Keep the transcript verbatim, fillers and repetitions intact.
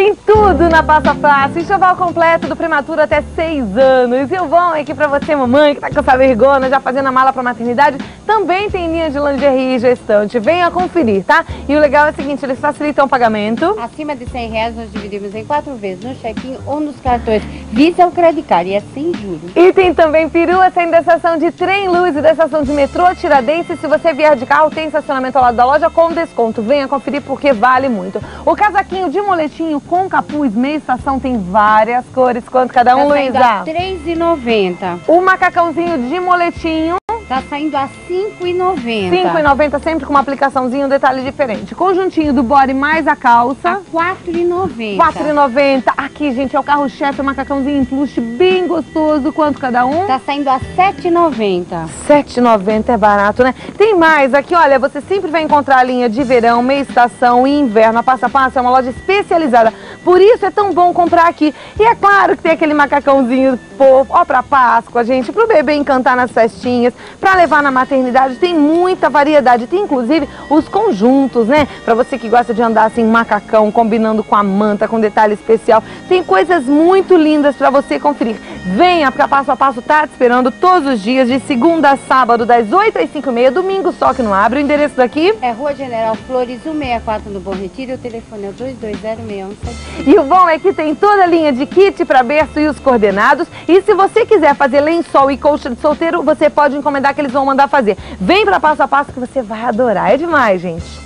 Tem tudo na Passo a Passo, enxoval completo do prematuro até seis anos. E o bom é que pra você, mamãe, que tá com essa vergonha, já fazendo a mala pra maternidade, também tem linha de lingerie e gestante. Venha conferir, tá? E o legal é o seguinte, eles facilitam o pagamento. Acima de cem reais nós dividimos em quatro vezes, no check-in ou nos cartões Visa ou Credit Card, e é sem juros. E tem também perua saindo da estação de trem luz e da estação de metrô Tiradentes. Se você vier de carro, tem estacionamento ao lado da loja com desconto. Venha conferir porque vale muito. O casaquinho de moletinho com capuz, meia estação, tem várias cores. Quanto cada um, Tá Luísa? saindo a três reais e noventa centavos. O macacãozinho de moletinho Tá saindo a cinco reais e noventa centavos. cinco reais e noventa centavos, sempre com uma aplicaçãozinha, um detalhe diferente. Conjuntinho do body mais a calça. A quatro reais e noventa centavos. quatro reais e noventa centavos. Aqui, gente, é o carro-chefe, o macacãozinho em plush, bem gostoso. Quanto cada um? Tá saindo a sete reais e noventa centavos. sete reais e noventa centavos é barato, né? Tem mais aqui, olha, você sempre vai encontrar a linha de verão, meia estação e inverno. A Passo a Passo é uma loja especializada, por isso é tão bom comprar aqui. E é claro que tem aquele macacãozinho fofo, ó, pra Páscoa, gente, pro bebê encantar nas festinhas, pra levar na maternidade, tem muita variedade. Tem inclusive os conjuntos, né? Pra você que gosta de andar assim, macacão, combinando com a manta, com detalhe especial. Tem coisas muito lindas pra você conferir. Venha, porque a Passo a Passo tá te esperando todos os dias, de segunda a sábado, das oito às cinco e meia, domingo só que não abre. O endereço daqui É Rua General Flores, cento e sessenta e quatro no Bom Retiro, e o telefone é o dois dois zero, seis um sete. E o bom é que tem toda a linha de kit para berço e os coordenados. E se você quiser fazer lençol e colcha de solteiro, você pode encomendar que eles vão mandar fazer. Vem para Passo a Passo que você vai adorar. É demais, gente.